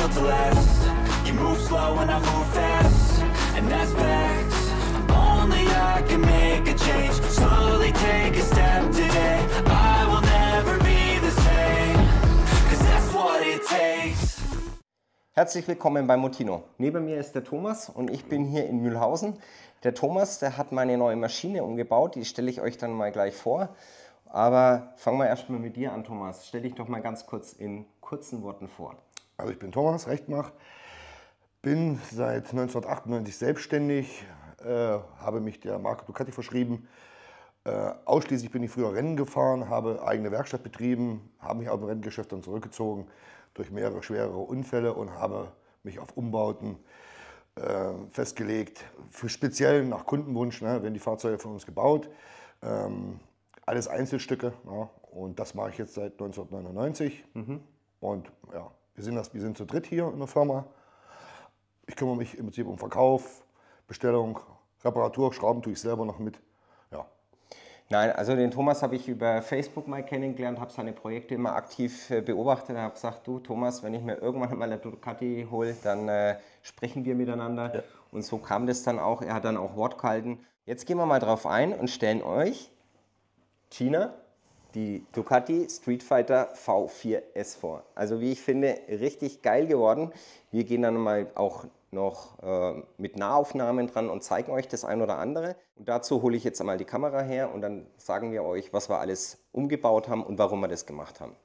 built to last. You move slow and I move fast, and that's facts. Only I can make a change. Slowly take a step today. I will never be the same, 'cause that's what it takes. Herzlich willkommen bei Motino. Neben mir ist der Thomas und ich bin hier in Mühlhausen. Der Thomas, der hat meine neue Maschine umgebaut, die stelle ich euch dann mal gleich vor. Aber fangen wir erstmal mit dir an, Thomas. Stell dich doch mal ganz kurz in kurzen Worten vor. Also ich bin Thomas Rechtmach, bin seit 1998 selbstständig, habe mich der Marke Ducati verschrieben. Ausschließlich bin ich früher Rennen gefahren, habe eigene Werkstatt betrieben, habe mich aus dem Renngeschäft dann zurückgezogen durch mehrere schwere Unfälle und habe mich auf Umbauten festgelegt, für speziell nach Kundenwunsch, ne, werden die Fahrzeuge von uns gebaut. Alles Einzelstücke, ja, und das mache ich jetzt seit 1999. Und ja, wir sind zu dritt hier in der Firma. Ich kümmere mich im Prinzip um Verkauf, Bestellung, Reparatur, Schrauben tue ich selber noch mit. Ja. Nein, also den Thomas habe ich über Facebook mal kennengelernt, habe seine Projekte immer aktiv beobachtet und habe gesagt, du Thomas, wenn ich mir irgendwann mal eine Ducati hole, dann sprechen wir miteinander. Ja. Und so kam das dann auch, er hat dann auch Wort gehalten. Jetzt gehen wir mal drauf ein und stellen euch Gina, die Ducati Street Fighter V4S vor. Also wie ich finde, richtig geil geworden. Wir gehen dann mal auch noch mit Nahaufnahmen dran und zeigen euch das ein oder andere. Und dazu hole ich jetzt einmal die Kamera her und dann sagen wir euch, was wir alles umgebaut haben und warum wir das gemacht haben.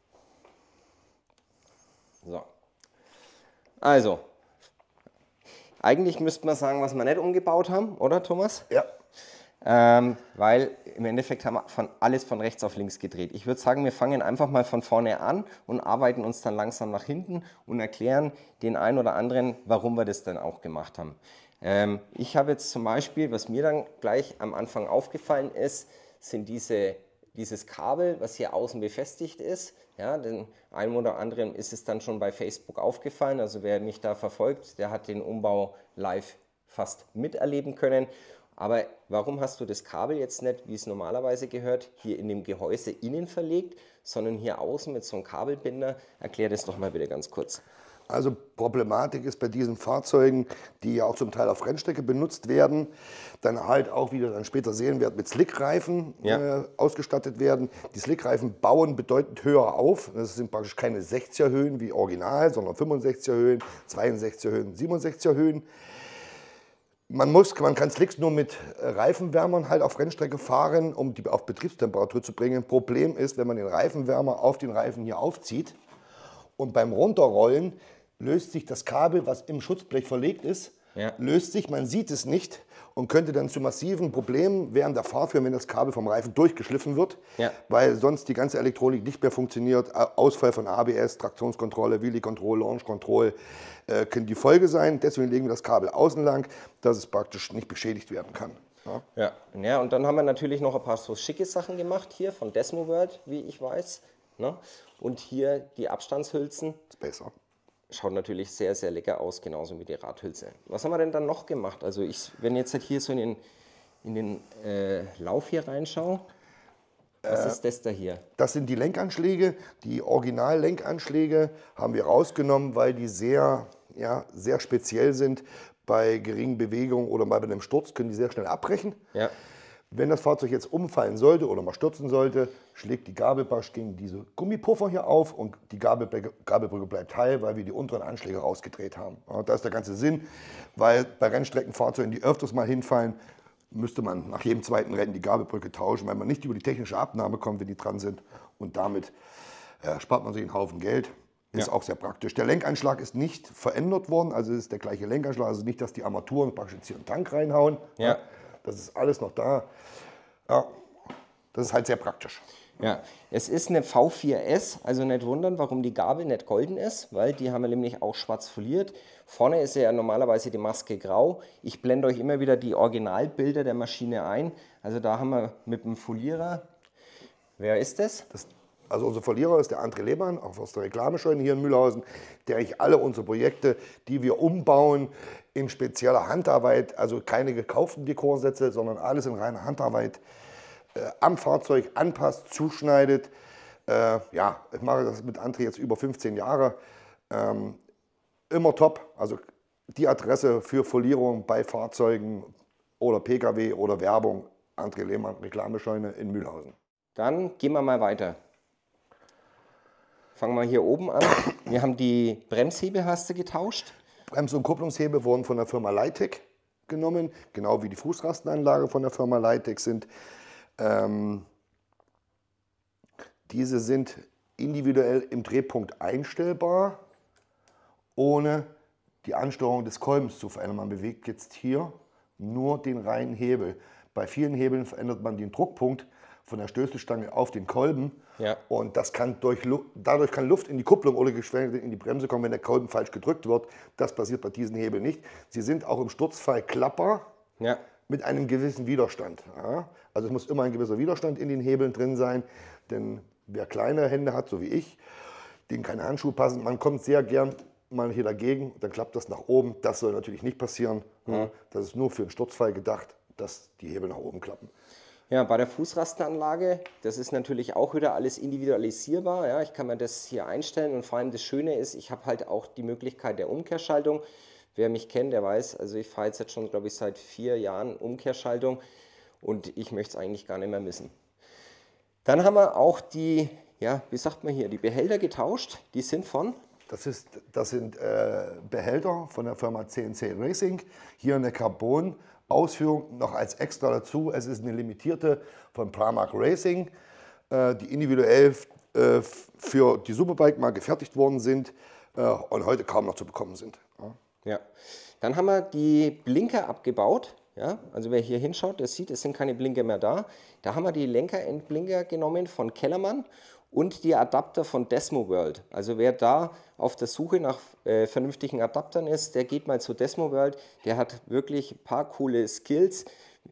So. Also, eigentlich müsste man sagen, was wir nicht umgebaut haben, oder Thomas? Ja. Weil im Endeffekt haben wir alles von rechts auf links gedreht. Ich würde sagen, wir fangen einfach mal von vorne an und arbeiten uns dann langsam nach hinten und erklären den einen oder anderen, warum wir das dann auch gemacht haben. Ich habe jetzt zum Beispiel, was mir dann gleich am Anfang aufgefallen ist, sind dieses Kabel, was hier außen befestigt ist. Ja, den einen oder anderen ist es dann schon bei Facebook aufgefallen. Also wer mich da verfolgt, der hat den Umbau live fast miterleben können. Aber warum hast du das Kabel jetzt nicht, wie es normalerweise gehört, hier in dem Gehäuse innen verlegt, sondern hier außen mit so einem Kabelbinder? Erklär das doch mal bitte ganz kurz. Also Problematik ist bei diesen Fahrzeugen, die ja auch zum Teil auf Rennstrecke benutzt werden, dann halt auch, wie ihr dann später sehen werdet, mit Slickreifen ausgestattet werden. Die Slickreifen bauen bedeutend höher auf. Das sind praktisch keine 60er Höhen wie original, sondern 65er Höhen, 62er Höhen, 67er Höhen. Man kann Slicks nur mit Reifenwärmern halt auf Rennstrecke fahren, um die auf Betriebstemperatur zu bringen. Problem ist, wenn man den Reifenwärmer auf den Reifen hier aufzieht und beim Runterrollen löst sich das Kabel, was im Schutzblech verlegt ist, löst sich, man sieht es nicht und könnte dann zu massiven Problemen während der Fahrt führen, wenn das Kabel vom Reifen durchgeschliffen wird, weil sonst die ganze Elektronik nicht mehr funktioniert. Ausfall von ABS, Traktionskontrolle, Wheelie Control, Launch Control können die Folge sein. Deswegen legen wir das Kabel außen lang, dass es praktisch nicht beschädigt werden kann. Ja, und dann haben wir natürlich noch ein paar so schicke Sachen gemacht hier von Desmo World, wie ich weiß. Ne? Und hier die Abstandshülsen. Spacer. Schaut natürlich sehr, sehr lecker aus, genauso wie die Radhülse. Was haben wir denn dann noch gemacht? Also wenn jetzt halt hier so in den Lauf hier reinschaue, was ist das da hier? Das sind die Lenkanschläge. Die Original-Lenkanschläge haben wir rausgenommen, weil die sehr speziell sind. Bei geringen Bewegungen oder mal bei einem Sturz können die sehr schnell abbrechen. Ja. Wenn das Fahrzeug jetzt umfallen sollte oder mal stürzen sollte, schlägt die Gabelbarsch gegen diese Gummipuffer hier auf und die Gabelbrücke bleibt heil, weil wir die unteren Anschläge rausgedreht haben. Und das ist der ganze Sinn, weil bei Rennstreckenfahrzeugen, die öfters mal hinfallen, müsste man nach jedem zweiten Rennen die Gabelbrücke tauschen, weil man nicht über die technische Abnahme kommt, wenn die dran sind. Und damit spart man sich einen Haufen Geld. Ist auch sehr praktisch. Der Lenkanschlag ist nicht verändert worden, also es ist der gleiche Lenkanschlag, also nicht, dass die Armaturen praktisch jetzt hier einen Tank reinhauen. Ja. Das ist alles noch da. Ja, das ist halt sehr praktisch. Ja, es ist eine V4S, also nicht wundern, warum die Gabel nicht golden ist, weil die haben wir nämlich auch schwarz foliert. Vorne ist ja normalerweise die Maske grau. Ich blende euch immer wieder die Originalbilder der Maschine ein. Also da haben wir mit dem Folierer, wer ist das? Also unser Verlierer ist der André Lehmann, auch aus der Reklamescheune hier in Mühlhausen, der eigentlich alle unsere Projekte, die wir umbauen, in spezieller Handarbeit, also keine gekauften Dekorsätze, sondern alles in reiner Handarbeit am Fahrzeug anpasst, zuschneidet. Ja, ich mache das mit André jetzt über 15 Jahre. immer top. Also die Adresse für Folierung bei Fahrzeugen oder Pkw oder Werbung, André Lehmann Reklamescheune in Mühlhausen. Dann gehen wir mal weiter. Fangen wir hier oben an. Wir haben die Bremshebelhaste getauscht. Brems- und Kupplungshebel wurden von der Firma Leitec genommen, genau wie die Fußrastenanlage von der Firma Leitec sind. Diese sind individuell im Drehpunkt einstellbar, ohne die Ansteuerung des Kolbens zu verändern. Man bewegt jetzt hier nur den reinen Hebel. Bei vielen Hebeln verändert man den Druckpunkt von der Stößelstange auf den Kolben. Ja. Und das kann dadurch kann Luft in die Kupplung oder geschweige in die Bremse kommen, wenn der Kolben falsch gedrückt wird. Das passiert bei diesen Hebeln nicht. Sie sind auch im Sturzfall klappbar mit einem gewissen Widerstand. Ja. Also es muss immer ein gewisser Widerstand in den Hebeln drin sein, denn wer kleine Hände hat, so wie ich, denen keine Handschuhe passen, man kommt sehr gern mal hier dagegen, dann klappt das nach oben. Das soll natürlich nicht passieren. Ja. Das ist nur für einen Sturzfall gedacht, dass die Hebel nach oben klappen. Ja, bei der Fußrastenanlage, das ist natürlich auch wieder alles individualisierbar. Ja, ich kann mir das hier einstellen und vor allem das Schöne ist, ich habe halt auch die Möglichkeit der Umkehrschaltung. Wer mich kennt, der weiß, also ich fahre jetzt schon, glaube ich, seit 4 Jahren Umkehrschaltung und ich möchte es eigentlich gar nicht mehr missen. Dann haben wir auch die, ja, wie sagt man hier, die Behälter getauscht. Die sind von? Das sind Behälter von der Firma CNC Racing. Hier eine Carbon-Ausführung noch als extra dazu. Es ist eine limitierte von Pramac Racing, die individuell für die Superbike mal gefertigt worden sind und heute kaum noch zu bekommen sind. Ja. Dann haben wir die Blinker abgebaut. Ja, also wer hier hinschaut, der sieht, es sind keine Blinker mehr da. Da haben wir die Lenkerendblinker genommen von Kellermann und die Adapter von Desmo World. Also wer da auf der Suche nach vernünftigen Adaptern ist, der geht mal zu Desmo World. Der hat wirklich ein paar coole Skills,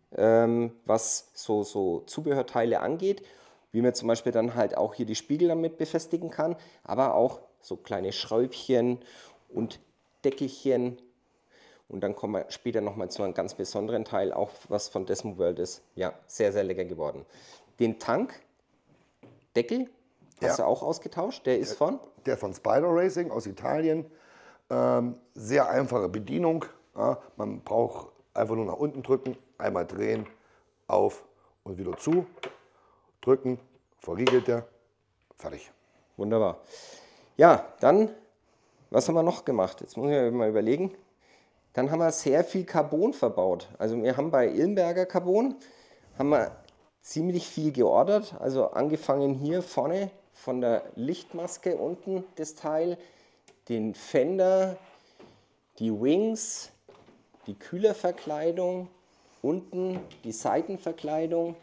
was so Zubehörteile angeht. Wie man zum Beispiel dann halt auch hier die Spiegel damit befestigen kann, aber auch so kleine Schräubchen und Deckelchen. Und dann kommen wir später nochmal zu einem ganz besonderen Teil, auch was von Desmo World ist. Ja, sehr, sehr lecker geworden. Den Tankdeckel hast du auch ausgetauscht. Der ist von? Der von Spider Racing aus Italien. Sehr einfache Bedienung. Ja, man braucht einfach nur nach unten drücken, einmal drehen, auf und wieder zu. Drücken, verriegelt der, fertig. Wunderbar. Ja, dann, was haben wir noch gemacht? Jetzt muss ich mal überlegen. Dann haben wir sehr viel Carbon verbaut. Also wir haben bei Ilmberger Carbon haben wir ziemlich viel geordert. Also angefangen hier vorne von der Lichtmaske unten das Teil, den Fender, die Wings, die Kühlerverkleidung, unten die Seitenverkleidung.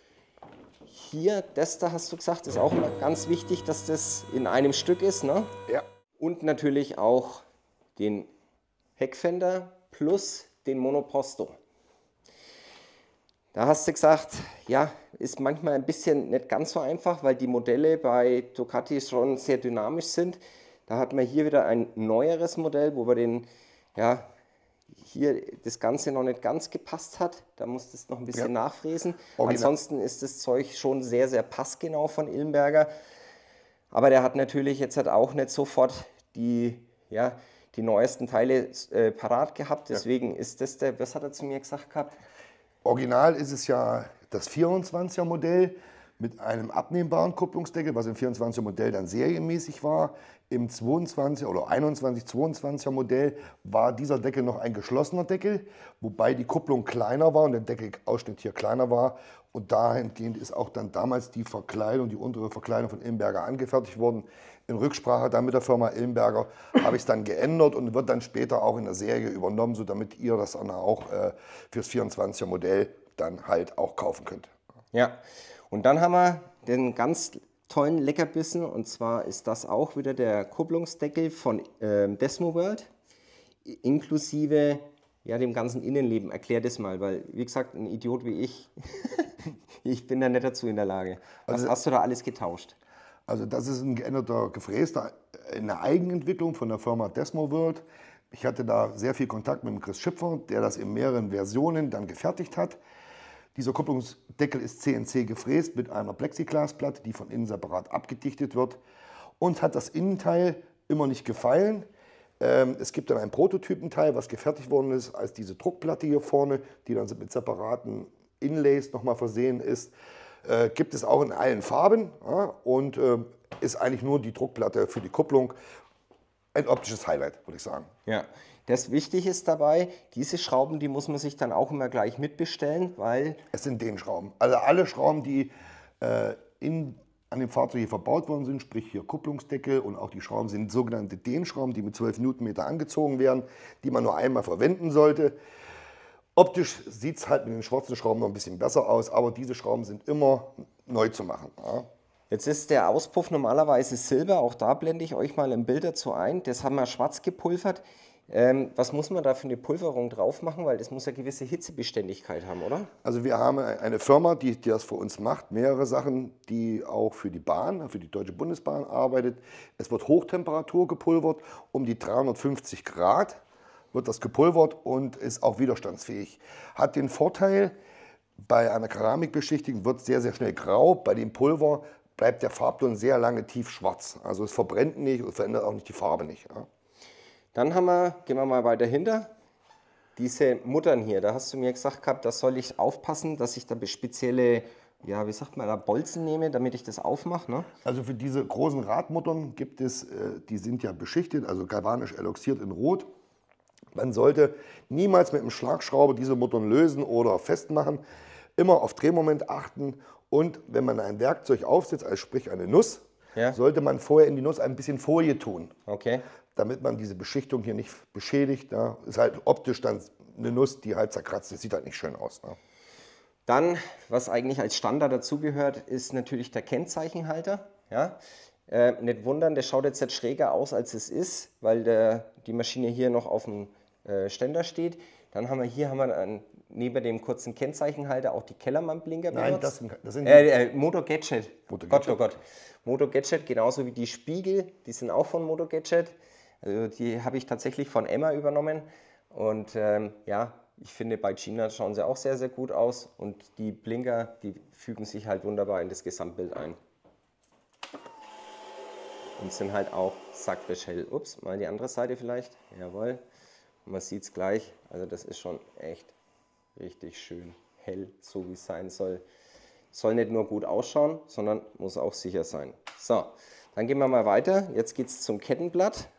Hier, das da hast du gesagt, ist auch immer ganz wichtig, dass das in einem Stück ist, ne? Ja. Und natürlich auch den Heckfender plus den Monoposto. Da hast du gesagt, ja, ist manchmal ein bisschen nicht ganz so einfach, weil die Modelle bei Ducati schon sehr dynamisch sind. Da hat man hier wieder ein neueres Modell, wo wir hier das Ganze noch nicht ganz gepasst hat. Da muss das noch ein bisschen nachfräsen. Ansonsten ist das Zeug schon sehr, sehr passgenau von Ilmberger. Aber der hat natürlich jetzt halt auch nicht sofort die neuesten Teile parat gehabt. Deswegen ist das was hat er zu mir gesagt gehabt? Original ist es ja das 24er Modell mit einem abnehmbaren Kupplungsdeckel, was im 24er Modell dann serienmäßig war. Im 22er oder 22er Modell war dieser Deckel noch ein geschlossener Deckel, wobei die Kupplung kleiner war und der Deckelausschnitt hier kleiner war. Und dahingehend ist auch dann damals die Verkleidung, die untere Verkleidung von Ilmberger angefertigt worden. In Rücksprache dann mit der Firma Ilmberger habe ich es dann geändert und wird dann später auch in der Serie übernommen, so damit ihr das dann auch fürs 24er Modell dann halt auch kaufen könnt. Ja, und dann haben wir den ganz tollen Leckerbissen und zwar ist das auch wieder der Kupplungsdeckel von Desmo World, inklusive dem ganzen Innenleben. Erklär das mal, weil wie gesagt, ein Idiot wie ich, ich bin da nicht dazu in der Lage. Was hast du da alles getauscht? Also das ist ein geänderter Gefräß, eine Eigenentwicklung von der Firma Desmo World. Ich hatte da sehr viel Kontakt mit dem Chris Schipfer, der das in mehreren Versionen dann gefertigt hat. Dieser Kupplungsdeckel ist CNC gefräst mit einer Plexiglasplatte, die von innen separat abgedichtet wird. Uns hat das Innenteil immer nicht gefallen. Es gibt dann ein Prototypenteil, was gefertigt worden ist, als diese Druckplatte hier vorne, die dann mit separaten Inlays nochmal versehen ist. Gibt es auch in allen Farben, ja, und ist eigentlich nur die Druckplatte für die Kupplung. Ein optisches Highlight, würde ich sagen. Ja, das Wichtige ist dabei, diese Schrauben, die muss man sich dann auch immer gleich mitbestellen, weil... Es sind Dehnschrauben. Also alle Schrauben, die an dem Fahrzeug hier verbaut worden sind, sprich hier Kupplungsdeckel, und auch die Schrauben sind sogenannte Dehnschrauben, die mit 12 Newtonmeter angezogen werden, die man nur einmal verwenden sollte. Optisch sieht es halt mit den schwarzen Schrauben noch ein bisschen besser aus, aber diese Schrauben sind immer neu zu machen. Ja. Jetzt ist der Auspuff normalerweise Silber, auch da blende ich euch mal ein Bild dazu ein. Das haben wir schwarz gepulvert. Was muss man da für eine Pulverung drauf machen? Weil das muss ja gewisse Hitzebeständigkeit haben, oder? Also wir haben eine Firma, die das für uns macht, mehrere Sachen, die auch für die Bahn, für die Deutsche Bundesbahn arbeitet. Es wird Hochtemperatur gepulvert, um die 350 Grad wird das gepulvert und ist auch widerstandsfähig. Hat den Vorteil, bei einer Keramikbeschichtung wird es sehr, sehr schnell grau. Bei dem Pulver bleibt der Farbton sehr lange tiefschwarz. Also es verbrennt nicht und verändert auch nicht die Farbe nicht. Ja. Dann gehen wir mal weiter hinter, diese Muttern hier. Da hast du mir gesagt gehabt, da soll ich aufpassen, dass ich da spezielle, ja, wie sagt man, da Bolzen nehme, damit ich das aufmache. Ne? Also für diese großen Radmuttern gibt es, die sind ja beschichtet, also galvanisch eloxiert in Rot. Man sollte niemals mit einem Schlagschrauber diese Muttern lösen oder festmachen. Immer auf Drehmoment achten, und wenn man ein Werkzeug aufsetzt, also sprich eine Nuss, ja, sollte man vorher in die Nuss ein bisschen Folie tun. Okay. Damit man diese Beschichtung hier nicht beschädigt. Ja. Ist halt optisch dann eine Nuss, die halt zerkratzt ist. Sieht halt nicht schön aus. Ne. Dann, was eigentlich als Standard dazugehört, ist natürlich der Kennzeichenhalter. Ja. Nicht wundern, der schaut jetzt schräger aus, als es ist, weil die Maschine hier noch auf dem Ständer steht. Dann haben wir dann neben dem kurzen Kennzeichenhalter auch die Kellermann-Blinker benutzt. Nein, das sind Moto Gadget. Gott, oh Gott. Moto Gadget, genauso wie die Spiegel, die sind auch von Moto Gadget. Also die habe ich tatsächlich von Emma übernommen. Und ja, ich finde, bei Gina schauen sie auch sehr, sehr gut aus. Und die Blinker, die fügen sich halt wunderbar in das Gesamtbild ein. Und sind halt auch sackfrisch hell. Ups, mal die andere Seite vielleicht. Jawohl. Man sieht es gleich. Also das ist schon echt richtig schön hell, so wie es sein soll. Soll nicht nur gut ausschauen, sondern muss auch sicher sein. So, dann gehen wir mal weiter. Jetzt geht es zum Kettenblatt.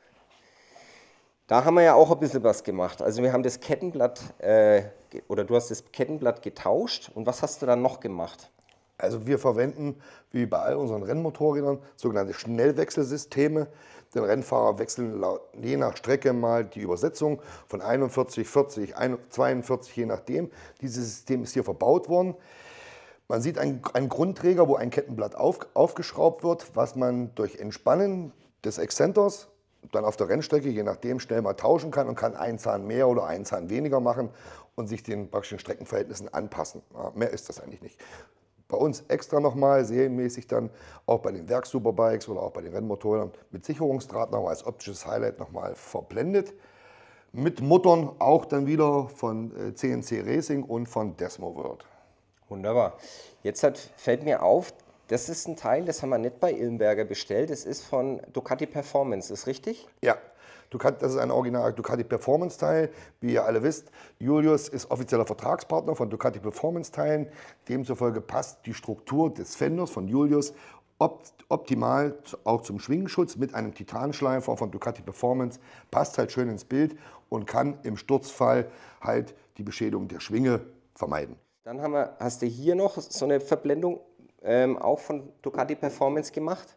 Da haben wir ja auch ein bisschen was gemacht. Also wir haben das Kettenblatt, oder du hast das Kettenblatt getauscht. Und was hast du dann noch gemacht? Also wir verwenden, wie bei all unseren Rennmotorrädern, sogenannte Schnellwechselsysteme. Den Rennfahrer wechseln je nach Strecke mal die Übersetzung von 41, 40, 42, je nachdem. Dieses System ist hier verbaut worden. Man sieht einen Grundträger, wo ein Kettenblatt aufgeschraubt wird, was man durch Entspannen des Exzenters dann auf der Rennstrecke, je nachdem, schnell mal tauschen kann und kann einen Zahn mehr oder einen Zahn weniger machen und sich den praktischen Streckenverhältnissen anpassen. Ja, mehr ist das eigentlich nicht. Bei uns extra nochmal serienmäßig dann auch bei den Werkssuperbikes oder auch bei den Rennmotoren mit Sicherungsdraht nochmal als optisches Highlight nochmal verblendet. Mit Muttern auch dann wieder von CNC Racing und von Desmo World. Wunderbar. Jetzt fällt mir auf, das ist ein Teil, das haben wir nicht bei Illenberger bestellt. Das ist von Ducati Performance, ist richtig? Ja. Das ist ein original Ducati Performance Teil. Wie ihr alle wisst, Julius ist offizieller Vertragspartner von Ducati Performance Teilen. Demzufolge passt die Struktur des Fenders von Julius optimal auch zum Schwingenschutz mit einem Titanschleifer von Ducati Performance. Passt halt schön ins Bild und kann im Sturzfall halt die Beschädigung der Schwinge vermeiden. Dann hast du hier noch so eine Verblendung auch von Ducati Performance gemacht.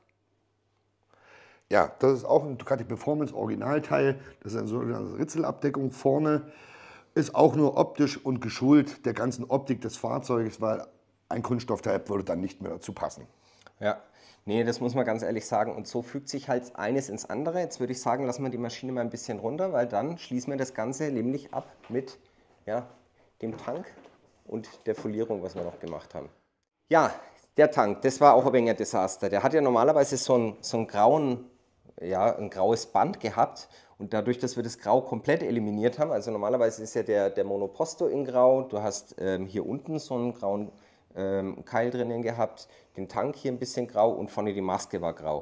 Ja, das ist auch ein Ducati Performance Originalteil. Das ist eine sogenannte Ritzelabdeckung vorne. Ist auch nur optisch und geschult der ganzen Optik des Fahrzeuges, weil ein Kunststoffteil würde dann nicht mehr dazu passen. Ja, nee, das muss man ganz ehrlich sagen. Und so fügt sich halt eines ins andere. Jetzt würde ich sagen, lassen wir die Maschine mal ein bisschen runter, weil dann schließen wir das Ganze nämlich ab mit dem Tank und der Folierung, was wir noch gemacht haben. Ja, der Tank, das war auch ein wenig ein Desaster. Der hat ja normalerweise so einen ein graues Band gehabt, und dadurch, dass wir das Grau komplett eliminiert haben, also normalerweise ist ja der Monoposto in Grau, du hast hier unten so einen grauen Keil drinnen gehabt, den Tank hier ein bisschen grau und vorne die Maske war grau.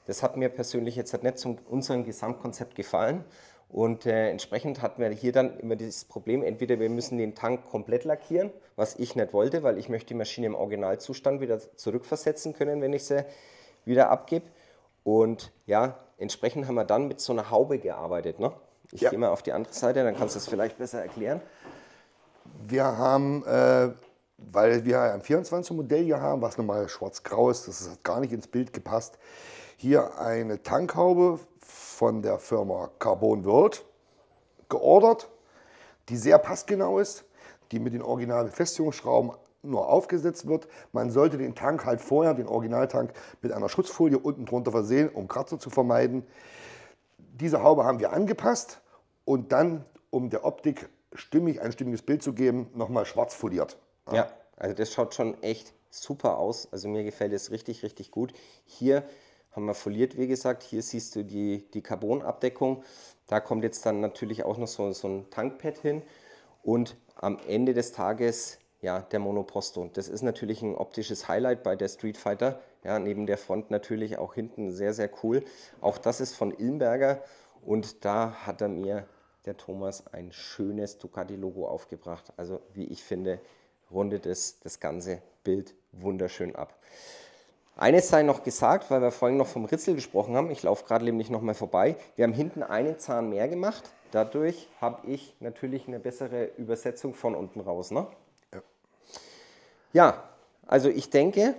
Das hat mir persönlich jetzt nicht zu unserem Gesamtkonzept gefallen. Und entsprechend hatten wir hier dann immer dieses Problem, entweder wir müssen den Tank komplett lackieren, was ich nicht wollte, weil ich möchte die Maschine im Originalzustand wieder zurückversetzen können, wenn ich sie wieder abgebe. Und ja, entsprechend haben wir dann mit so einer Haube gearbeitet. Ne? Ich gehe mal auf die andere Seite, dann kannst du es vielleicht besser erklären. Wir haben, weil wir ein 24er Modell hier haben, was normal schwarz-grau ist, das hat gar nicht ins Bild gepasst, hier eine Tankhaube von der Firma Carbon World geordert, die sehr passgenau ist, die mit den Originalbefestigungsschrauben nur aufgesetzt wird. Man sollte den Tank halt vorher, den Originaltank, mit einer Schutzfolie unten drunter versehen, um Kratzer zu vermeiden. Diese Haube haben wir angepasst und dann, um der Optik ein stimmiges Bild zu geben, nochmal schwarz foliert. Ja, also das schaut schon echt super aus. Also mir gefällt es richtig, richtig gut. Hier haben wir foliert, wie gesagt. Hier siehst du die Carbonabdeckung. Da kommt jetzt dann natürlich auch noch so ein Tankpad hin. Und am Ende des Tages, ja, der Monoposto. Das ist natürlich ein optisches Highlight bei der Street Fighter. Ja, neben der Front natürlich auch hinten sehr, sehr cool. Auch das ist von Ilmberger. Und da hat er mir, der Thomas, ein schönes Ducati-Logo aufgebracht. Also wie ich finde, rundet es das ganze Bild wunderschön ab. Eines sei noch gesagt, weil wir vorhin noch vom Ritzel gesprochen haben. Ich laufe gerade nämlich noch mal vorbei. Wir haben hinten einen Zahn mehr gemacht. Dadurch habe ich natürlich eine bessere Übersetzung von unten raus. Ne? Ja, also ich denke,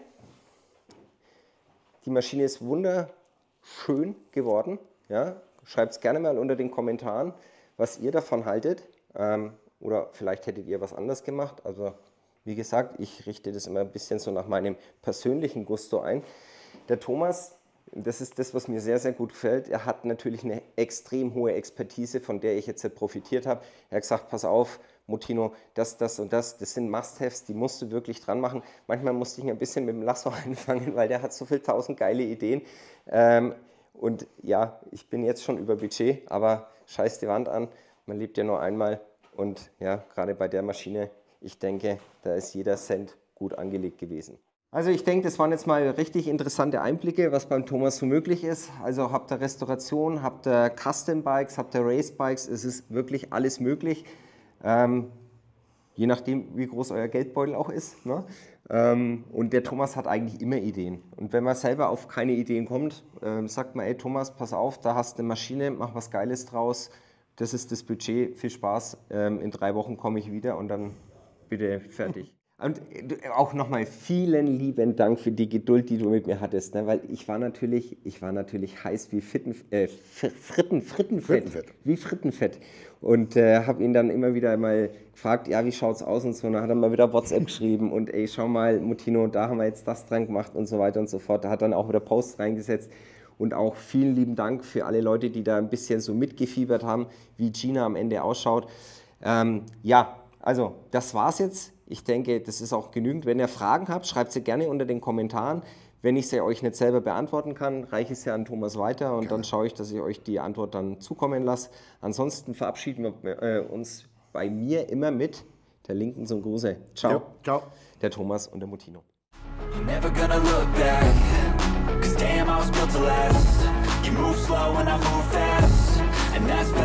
die Maschine ist wunderschön geworden. Ja? Schreibt es gerne mal unter den Kommentaren, was ihr davon haltet. Oder vielleicht hättet ihr was anderes gemacht. Also wie gesagt, ich richte das immer ein bisschen so nach meinem persönlichen Gusto ein. Der Thomas, das ist das, was mir sehr, sehr gut gefällt. Er hat natürlich eine extrem hohe Expertise, von der ich jetzt profitiert habe. Er hat gesagt, pass auf, Mutino, das und das sind Must-Haves, die musst du wirklich dran machen. Manchmal musste ich ein bisschen mit dem Lasso anfangen, weil der hat so viel 1000 geile Ideen. Und ja, ich bin jetzt schon über Budget, aber scheiß die Wand an. Man lebt ja nur einmal und ja, gerade bei der Maschine, ich denke, da ist jeder Cent gut angelegt gewesen. Also ich denke, das waren jetzt mal richtig interessante Einblicke, was beim Thomas so möglich ist. Also habt ihr Restauration, habt ihr Custom Bikes, habt ihr Race Bikes, es ist wirklich alles möglich. Je nachdem, wie groß euer Geldbeutel auch ist. Ne? Und der Thomas hat eigentlich immer Ideen. Und wenn man selber auf keine Ideen kommt, sagt man, ey Thomas, pass auf, da hast du eine Maschine, mach was Geiles draus. Das ist das Budget, viel Spaß. In 3 Wochen komme ich wieder und dann bitte fertig. Und auch nochmal vielen lieben Dank für die Geduld, die du mit mir hattest, ne? Weil ich war natürlich heiß wie Frittenfett. Wie Frittenfett. Und habe ihn dann immer wieder mal gefragt, ja, wie schaut's aus und so. Und dann hat er mal wieder WhatsApp geschrieben und ey, schau mal, Mutino, da haben wir jetzt das dran gemacht und so weiter und so fort. Da hat dann auch wieder Posts reingesetzt. Und auch vielen lieben Dank für alle Leute, die da ein bisschen so mitgefiebert haben, wie Gina am Ende ausschaut. Ja, also das war's jetzt. Ich denke, das ist auch genügend. Wenn ihr Fragen habt, schreibt sie gerne unter den Kommentaren. Wenn ich sie euch nicht selber beantworten kann, reiche ich sie an Thomas weiter und dann schaue ich, dass ich euch die Antwort dann zukommen lasse. Ansonsten verabschieden wir uns bei mir immer mit der Linken zum Gruße. Ciao. Ja, ciao. Der Thomas und der Mutino. You're never gonna look back, 'cause damn, I was built to last. You move slow and I move fast, and that's